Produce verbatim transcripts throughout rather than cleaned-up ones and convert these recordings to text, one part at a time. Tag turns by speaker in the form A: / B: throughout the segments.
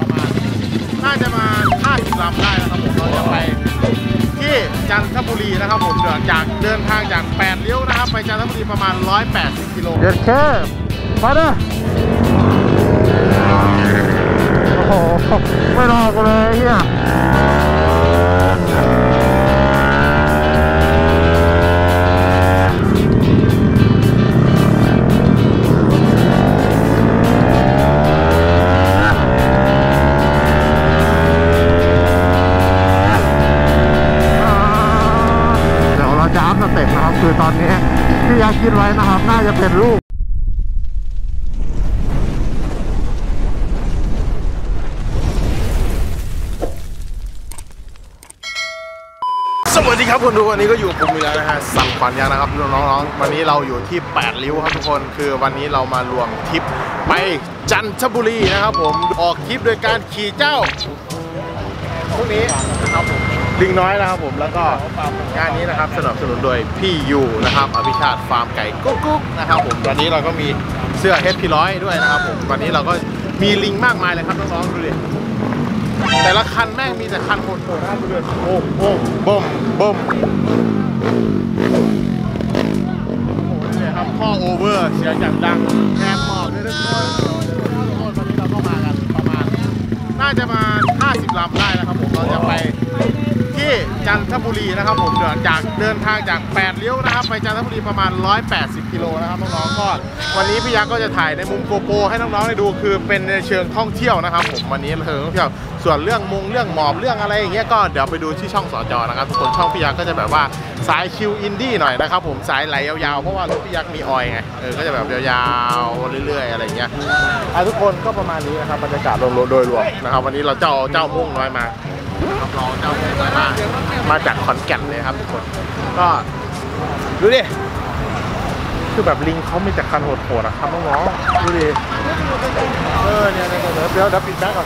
A: ประมาณน่าจะมาห้าสิบลำได้นะครับผมเราจะไปที่จันทบุรีนะครับผมเดินจากเดินทางจากแปดเลี้ยวนะครับไปจันทบุรีประมาณหนึ่งร้อยแปดสิบกิโลเดินแค่ไปเด้อโอ้โหไม่รอกันเลยเฮียคือตอนนี้ที่ยักษ์คิดไว้นะครับน่าจะเป็นลูกสวัสดีครับคุณทุกวันนี้ก็อยู่กับผมอีกแล้วนะฮะสัมขวัญยังนะครับน้องๆวันนี้เราอยู่ที่แปดริ้วครับทุกคนคือวันนี้เรามารวมทริปไปจันทบุรีนะครับผมออกทริปโดยการขี่เจ้าพวกนี้นะครับผมลิงน้อยนะครับผมแล้วก็งานนี้นะครับสนับสนุนโดยพี่ยูนะครับอภิชาติฟาร์มไก่กุ๊กกุ๊กนะครับผมวันนี้เราก็มีเสื้อเฮดพีร้อยด้วยนะครับผมวันนี้เราก็มีลิงมากมายเลยครับน้องๆดูดิแต่ละคันแม่งมีแต่คันโหดๆนะครับดูดิโอ้โหบ่มบ่มโอ้โหนี่ครับข้อโอเวอร์เสียงอย่างดังแงมหมอกด้วยทุกคนทุกคนวันนี้เราก็มากันประมาณน่าจะมาห้าสิบลำได้นะครับผมเราจะไปที่จันทบุรีนะครับผมเดินจากเดินทางจากแปดเลี้ยวนะครับไปจันทบุรีประมาณหนึ่งร้อยแปดสิบกิโลนะครับน้องๆก็วันนี้พี่ยักษ์ก็จะถ่ายในมุมโกโปรให้น้องๆได้ดูคือเป็นในเชิงท่องเที่ยวนะครับผมวันนี้เชิงท่องเที่ยวส่วนเรื่องมุงเรื่องหมอบเรื่องอะไรอย่างเงี้ยก็เดี๋ยวไปดูที่ช่องสจนะครับทุกคนช่องพี่ยักษ์ก็จะแบบว่าสายคิวอินดี้หน่อยนะครับผมสายไหลยาวๆเพราะว่ารถพี่ยักษ์มีออยไงเออก็จะแบบยาวๆเรื่อยๆอะไรเงี้ยทุกคนก็ประมาณนี้นะครับบรรยากาศโดยรวมนะครับวันนี้เราเจ้าเจ้ามุ่งน้อยมารับรองเจ้ามุ่งน้อยมามาจากขอนแก่นเลยครับทุกคนก็ดูดิคือแบบลิงเขามีแต่คันโหดๆนะครับน้องๆดูดิเออเนี่ยเดี๋ยวเดี๋ยวเดี๋ยวปิดแบ็คก่อน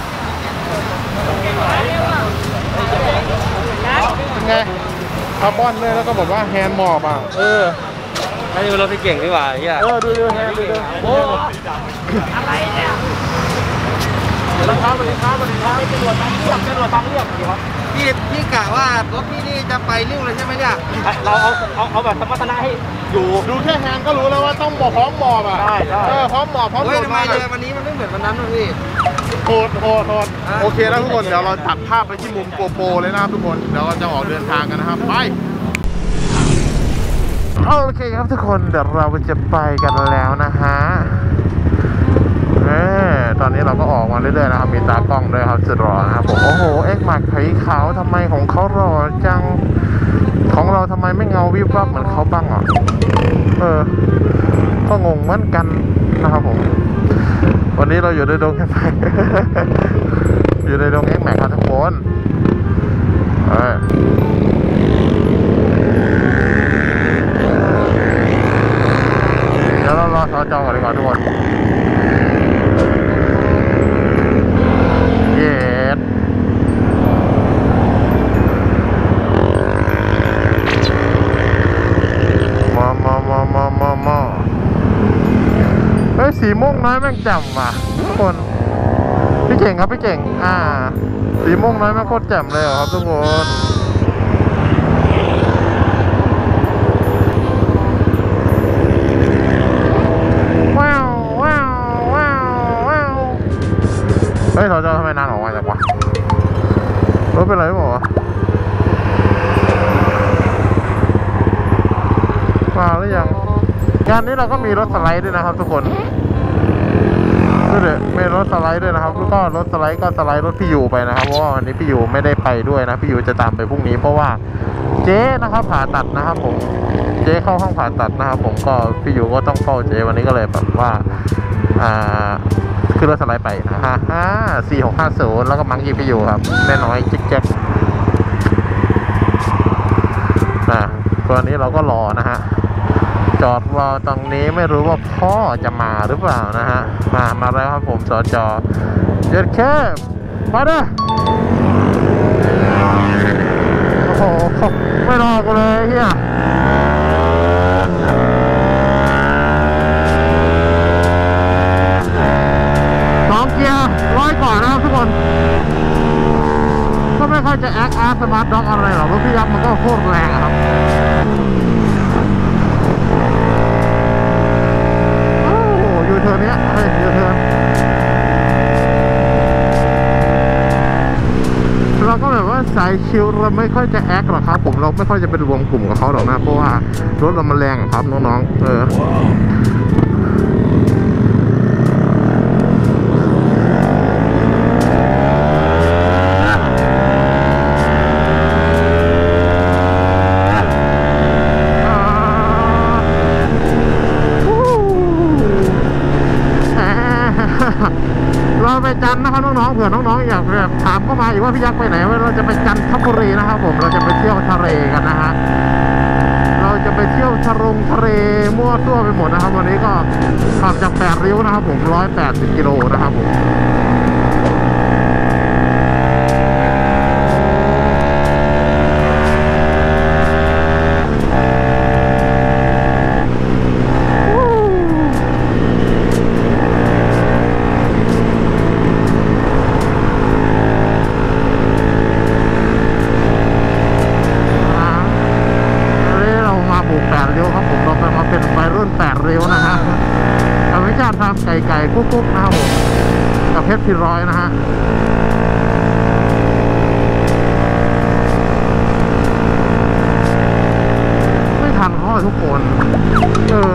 A: เป็นไงคาร์บอนเลยแล้วก็บอกว่าแฮนด์มอบอ่ะเออไม่ใช่รถที่เก่งดีกว่าเฮียเออดูดูแฮนด์ดูดูโอ้อะไรเนี่ยสวัสดีครับสวัสดีครับสวัสดีครับตำรวจบางเรียบตำรวจบางเรียบครับพี่พี่กะว่ารถพี่นี่จะไปเร็วเลยใช่ไหมเนี่ยเราเอาเอาเอาแบบสมรรถนะให้อยู่ดูแค่แฮนด์ก็รู้แล้วว่าต้องบอกพร้อมหมอบอ่ะใช่ใช่เออพร้อมหมอบพร้อมโดดมาเลยวันนี้มันไม่เหมือนวันนั้นนะพี่โหดโหดโหดโอเคแล้วทุกคนเดี๋ยวเราตัดภาพไปที่มุมโกโปรเลยนะครับทุกคนเดี๋ยวเราจะออกเดินทางกันนะครับไปโอเคครับทุกคนเดี๋ยวเราจะไปกันแล้วนะฮะเออตอนนี้เราก็ออกมาเรื่อยๆนะครับมีตากล้องด้วยครับสุดหล่อนะครับผมโอ้โหเอ็กซ์มาร์คไข่ขาวทำไมของเขาหล่อจังของเราทำไมไม่เงาวิบวับเหมือนเขาบ้างอ่ะเออก็งงเหมือนกันนะครับผมวันนี้เราอยู่ในดงแค่ไหนอยู่ในดงเอ็กซ์มาร์คครับทุกคนเออเดี๋ยวเรารอสจก่อนดีกว่าทุกคนเย็ดมามามามามามาเฮ้ยสีม่วงน้อยแม่งแจ่มว่ะทุกคนพี่เก่งครับพี่เก่งอ่าสีม่วงน้อยแม่งโคตรแจ่มเลยครับทุกคนว้าวว้าวว้าวว้าวเฮ้ยเราจะทำไมนานออกมาจากวะรถเป็นไรหรือเปล่าวะมาหรือยังงานนี้เราก็มีรถสไลด์ด้วยนะครับทุกคนดูดิมีรถสไลด์ด้วยนะครับแล้วก็รถสไลด์ก็สไลด์รถพี่ยูไปนะครับเพราะว่าวันนี้พี่ยูไม่ได้ไปด้วยนะพี่ยูจะตามไปพรุ่งนี้เพราะว่าเจ๊นะครับผ่าตัดนะครับผมเจ๊เข้าห้องผ่าตัดนะครับผมก็พี่ยูก็ต้องเฝ้าเจ๊วันนี้ก็เลยแบบว่าอ่าคือรถสไลด์ไปนะฮะห้าสี่หกห้าศูนย์แล้วก็มังกี้พี่ยูครับแน่น้อยจิ๊กแจ๊กนะตอนนี้เราก็รอนะฮะจอดรอตรงนี้ไม่รู้ว่าพ่อจะมาหรือเปล่านะฮะมามาแล้วครับผมสจเย็ดแค่มาเด้อโอ้โหไม่รอกูเลยเฮียสองเกียร์ร้อยกว่านะครับทุกคคนก็ไม่ค่อยจะแอคอาร์สมาร์ทด็อกอะไรหรอกรถพี่ยักษ์มันก็โคตรแรงครับโอ้ยูเทิร์นเนี้ยเฮ้ยยูเทิร์นเราก็แบบว่าสายชิลเราไม่ค่อยจะแอคหรอกครับผมเราไม่ค่อยจะเป็นรวมกลุ่มกับเขาหรอกนะเพราะว่ารถเรามันแรงครับน้องๆเออเราไปจันนะครับน้องๆเผื่อน้องๆอยากแบบถามเข้ามาอีกว่าพี่ยักษ์ไปไหนว่าเราจะไปจันทบุรีนะครับผมเราจะไปเที่ยวทะเลกันนะฮะเราจะไปเที่ยวทะลงทะเลมั่วตัวไปหมดนะครับวันนี้ก็ขับจากแปดริ้วนะครับผมร้อยแปดสิบกิโลนะครับผมไก่ไก่กุ๊กกุ๊กนะครับผมกับเพชรพิร้อยนะฮะไม่ทันเขาทุกคนเออ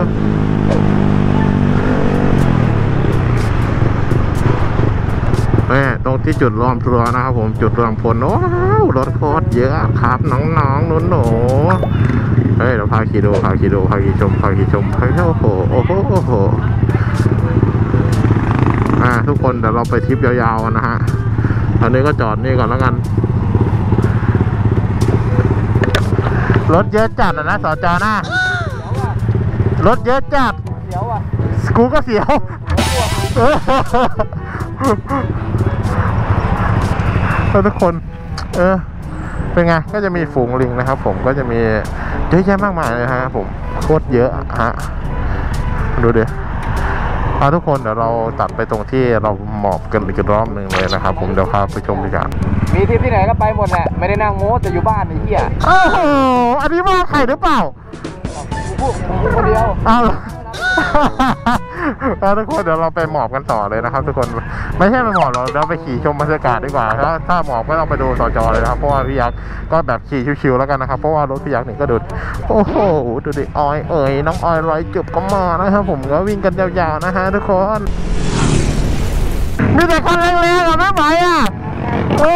A: เฮ้ยตรงที่จุดรวมตัวนะครับผมจุดรวมพลโอ้รถโคตรเยอะครับน้องๆนุ่นหนูเฮ้ยเราพาขี่ดูพาขี่ดูพาขี่ชมพาขี่ชมเฮ้ยโอ้โหโอ้โหโอ้โหอ่าทุกคนเดี๋ยวเราไปทริปยาวๆนะฮะตอนนี้ก็จอดนี่ก่อนแล้วกันรถเยอะจัดนะสจหน้ารถเยอะจัดเสียวอ่ะกูก็เสียวทุกคนเออเป็นไงก็จะมีฝูงลิงนะครับผมก็จะมีเยอะแยะมากมายเลยฮะผมโคตรเยอะฮะดูดิทุกคนเดี๋ยวเราตัดไปตรงที่เราหมอบกันอีกรอบหนึ่งเลยนะครับผมเดี๋ยวพาไปชมดีกว่า
B: มีทริปที่ไหนก็ไปหมดแหละไม่ได้นั่งโม้แต่อยู่บ้านไอ้เหี้ย
A: โอ้โหอันนี้ว่าใครหรือเปล่า
B: พูดคนเดียว
A: อ้าวทุกคนเดี๋ยวเราไปหมอบกันต่อเลยนะครับทุกคนไม่ใช่ไปหมอบเราเราไปขี่ชมบรรยากาศดีกว่าถ้าถ้าหมอบก็ต้องไปดูสจเลยนะครับเพราะว่าพี่ยักษ์ก็แบบขี่ชิวๆแล้วกันนะครับเพราะว่ารถพี่ยักษ์นี่ก็ดูโอ้โหดูดิออยเอ๋ยน้องออยร้อยจุบก็มานะครับผมก็วิ่งกันยาวๆนะฮะทุกคนมีแต่คันแรงๆอ่ะไม่ไหวอ่ะโอ้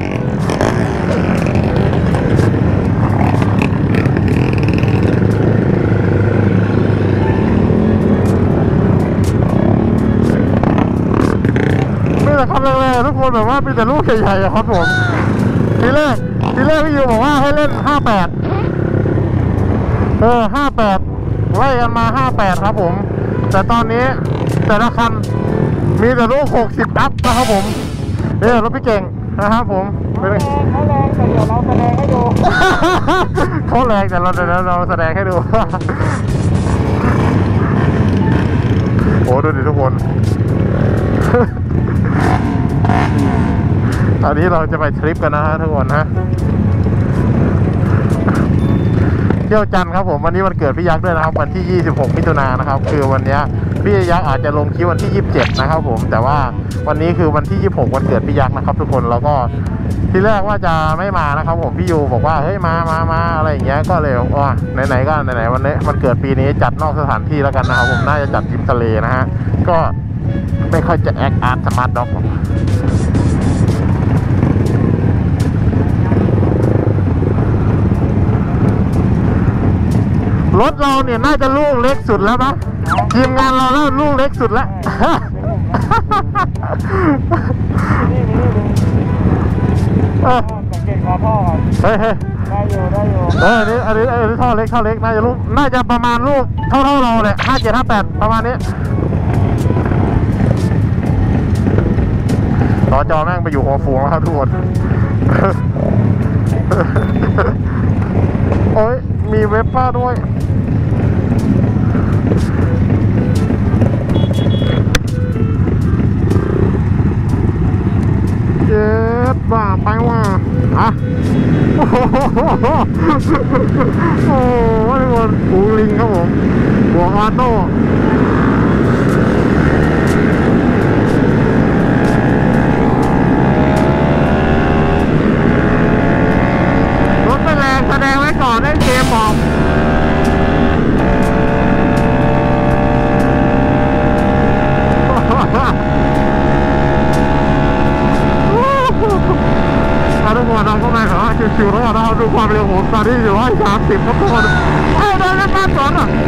A: ทำแรงๆทุกคนแบบว่ามีแต่ลูกใหญ่ๆครับผมทีแรกทีแรกพี่ยูบอกว่าให้เล่นห้าแปดเออห้าแปดไล่กันมาห้าแปดครับผมแต่ตอนนี้แต่ละคันมีแต่ลูกหกสิบอัพนะครับผมนี่รถพี่เก่งนะครับผม
B: เขาแรงเขาแรงแต่เดี๋ยวเราแสดงให้ดู
A: เขาแรงแต่เราเดี๋ยวเราแสดงให้ดูโอ้ดูดิทุกคนตอนนี้เราจะไปทริปกันนะฮะทุกคนฮะเที่ยวจันทร์ครับผมวันนี้วันเกิดพี่ยักษ์ด้วยนะครับวันที่ยี่สิบหกมิถุนายนนะครับคือวันนี้พี่ยักษ์อาจจะลงคลิปวันที่ยี่สิบเจ็ดนะครับผมแต่ว่าวันนี้คือวันที่ยี่สิบหกวันเกิดพี่ยักษ์นะครับทุกคนแล้วก็ที่แรกว่าจะไม่มานะครับผมพี่ยูบอกว่าเฮ้ยมามามาอะไรอย่างเงี้ยก็เลยว่าไหนๆก็ไหนๆวันนี้วันเกิดปีนี้จัดนอกสถานที่แล้วกันนะครับผมน่าจะจัดริมทะเลนะฮะก็ไม่ค่อยจะแอคอาร์ตสมาร์ทด็อกรถเราเนี่ยน่าจะลูกเล็กสุดแล้วนะทีมงานเราแล้วลูกเล็กสุดแล้ว
B: สังเกตคอพ่อก่อน
A: เฮ้ย
B: ได้อยู่ได้อยู่
A: เออนี่อันนี้อันนี้ท่อเล็กท่อเล็กน่าจะลูกน่าจะประมาณลูกเท่าเท่าเราเลยห้าเจ็ดห้าแปดประมาณนี้ต่อจอแม่งไปอยู่หัวฝูงแล้วครับทุกคนโอ้ยมีเวฟป้าด้วยว่าไปว่าอะโอ้โหโอ้โหทุกคนปูลิงครับผมบวกออโต้รถไม่แรงแสดงไว้ก่อนได้เกมบอกทุกคนเราก็ไม่ขอชิวๆแล้วเราดูความเร็วผมตอนนี้อยู่ร้อยสามสิบครับทุกคนเอ้ยได้แล้วกันก่อนอ่ะ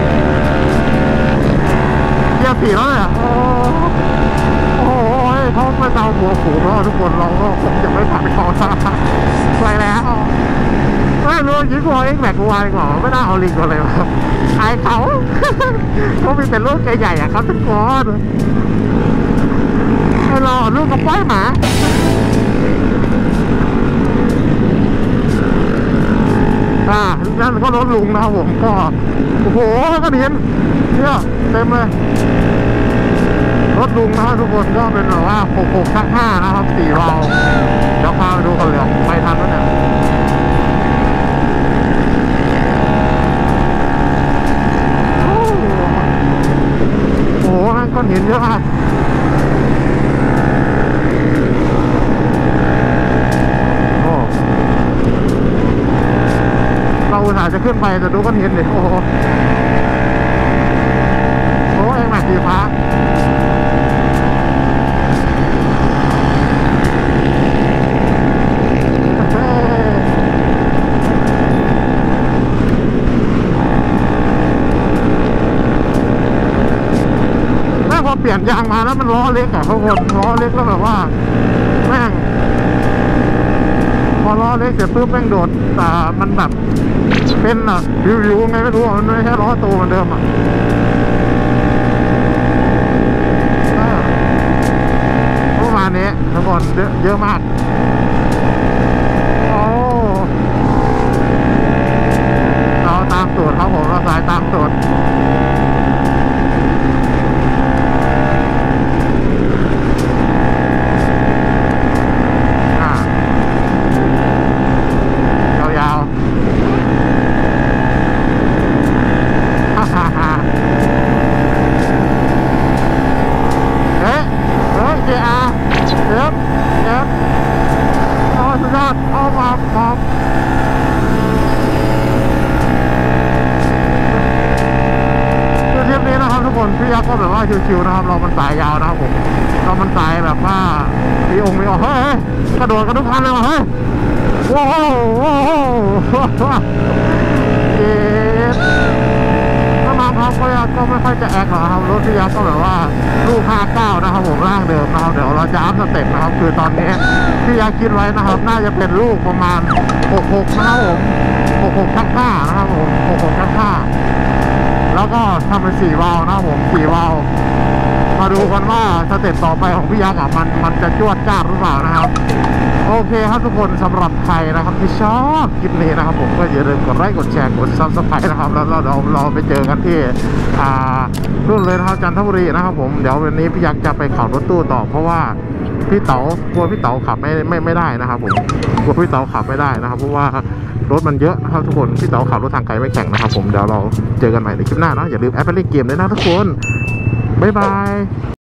A: เกียร์สี่แล้วเนี่ยโอ้โหเขาไม่เตาหัวฝูงแล้วทุกคนเราก็คงจะไม่ผ่านเขาไปแล้วไม่รู้ยิ่งกว่าเอ็กแม็กวายก่อนไม่น่าเอาลิงกันเลยวะไอเขาเขามีแต่ลูกใหญ่ๆอ่ะครับทุกคนไอเราลูกกับป้อยหมาอ่านั่นก็รถลุงนะครับผมก็โอ้โหก็เห็นเนี่ยเต็มเลยรถลุงนะครับทุกคนก็เป็นแบบว่าหกหกข้างห้านะครับสี่วาล์วเดี๋ยวพาไปดูกันเลยไปทันแล้วเนี่ยโอ้โหนั่นก็เห็นเยอะมากเราอุตส่าห์จะขึ้นไปแต่ดูก็เห็นเลยโอ้โหโอ้เองแม็กสีฟ้าแม่พอเปลี่ยนยางมาแล้วมันล้อเล็กอะทุกคนล้อเล็กแล้วแบบว่าแม่งพอล้อเล็กเสร็จปุ๊บแม่งโดดแต่มันแบบเป็นอ่ะวิวๆไงไม่รู้มันไม่ใช่ล้อโตเหมือนเดิมอ่ะประมาณนี้ทุกคนเยอะมากโอ้เราตามสูตรครับผมเราสายตามสูตรพี่ยักษ์ก็แบบว่าชิวๆนะครับเรามันสายยาวนะครับผมเรามันสายแบบว่ามีองค์มีองค์เฮ้ยกระโดดกันทุกคันเลยว่ะเฮ้ยว้าวว้าวเอ๊ะถ้ามาครับก็ก็ไม่ค่อยจะแอคหรอกครับรถพี่ยักษ์ก็แบบว่าลูกห้าเก้านะครับผมร่างเดิมนะครับเดี๋ยวเราจะอัพสเต็ปนะครับคือตอนนี้พี่ยักษ์คิดไว้นะครับน่าจะเป็นลูกประมาณหกหกนะครับผมหกหกทักห้านะครับผมหกหกทักห้าแล้วก็ทำเป็นสี่วาล์วนะครับผมสี่วาล์วมาดูกันว่าสเต็ปต่อไปของพี่ยักษ์อ่ะมันมันจะจวดจ้าหรือเปล่านะครับโอเคครับทุกคนสำหรับใครนะครับที่ชอบคลิปนี้นะครับผมก็อย่าลืมกดไลค์กดแชร์กดซับสไครต์นะครับแล้วเราเราเราไปเจอกันที่อ่ารุ่นเลยนะครับจันทบุรีนะครับผมเดี๋ยววันนี้พี่ยักษ์จะไปขับรถตู้ต่อเพราะว่าพี่เต๋ากลัวพี่เต๋าขับไม่ไม่ไม่ได้นะครับผมกลัวพี่เต๋าขับไม่ได้นะครับเพราะว่ารถมันเยอะนะครับทุกคนพี่เต๋าขับรถทางไกลไม่แข่งนะครับผมเดี๋ยวเราเจอกันใหม่ในคลิปหน้านะอย่าลืมแอปเปิลเล่นเกมด้วยนะทุกคนบ๊ายบาย